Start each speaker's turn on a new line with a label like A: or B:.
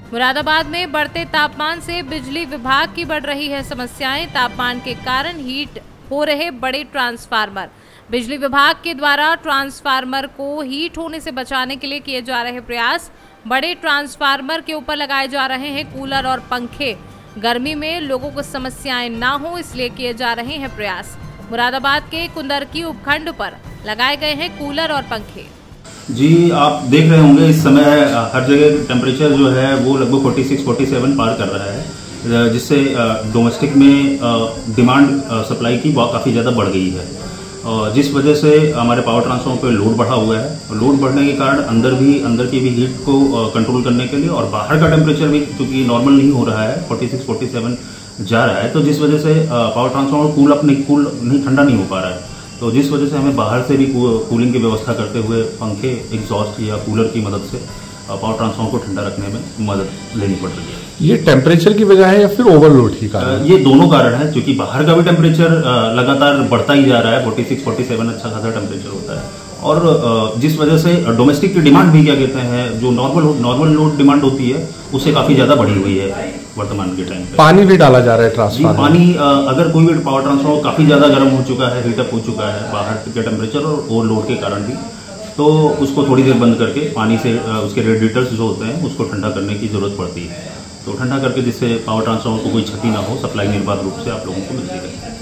A: मुरादाबाद में बढ़ते तापमान से बिजली विभाग की बढ़ रही है समस्याएं। तापमान के कारण हीट हो रहे बड़े ट्रांसफार्मर। बिजली विभाग के द्वारा ट्रांसफार्मर को हीट होने से बचाने के लिए किए जा रहे प्रयास। बड़े ट्रांसफार्मर के ऊपर लगाए जा रहे हैं कूलर और पंखे। गर्मी में लोगों को समस्याएं ना हो इसलिए किए जा रहे हैं प्रयास। मुरादाबाद के कुंदरकी उपखंड पर लगाए गए हैं कूलर और पंखे।
B: जी, आप देख रहे होंगे इस समय हर जगह टेम्परेचर जो है वो लगभग 46-47 पार कर रहा है, जिससे डोमेस्टिक में डिमांड सप्लाई की काफ़ी ज़्यादा बढ़ गई है, जिस वजह से हमारे पावर ट्रांसफार्मर पे लोड बढ़ा हुआ है। लोड बढ़ने के कारण अंदर की भी हीट को कंट्रोल करने के लिए और बाहर का टेम्परेचर भी क्योंकि नॉर्मल नहीं हो रहा है, 46-47 जा रहा है, तो जिस वजह से पावर ट्रांसफार्मर ठंडा नहीं हो पा रहा है। तो जिस वजह से हमें बाहर से भी कूलिंग की व्यवस्था करते हुए पंखे, एग्जॉस्ट या कूलर की मदद से पावर ट्रांसफार्मर को ठंडा रखने में मदद लेनी पड़ रही है।
C: ये टेम्परेचर की वजह है या फिर ओवरलोड की कारण?
B: ये दोनों कारण है, क्योंकि बाहर का भी टेम्परेचर लगातार बढ़ता ही जा रहा है। 46-47 अच्छा खासा टेम्परेचर होता है, और जिस वजह से डोमेस्टिक की डिमांड भी क्या कहते हैं, जो नॉर्मल लोड डिमांड होती है उससे काफी ज्यादा बढ़ी हुई है वर्तमान के टाइम पे।
C: पानी भी डाला जा रहा है ट्रांसफार्मर?
B: पानी अगर कोई भी पावर ट्रांसफार्मर काफी ज्यादा गर्म हो चुका है, हीटअप हो चुका है बाहर के टेम्परेचर और ओवरलोड के कारण भी, तो उसको थोड़ी देर बंद करके पानी से उसके रेडिएटर्स जो होते हैं उसको ठंडा करने की जरूरत पड़ती है। तो ठंडा करके जिससे पावर ट्रांसफार्मर को कोई क्षति ना हो, सप्लाई निर्बाध रूप से आप लोगों को मिलती रहे।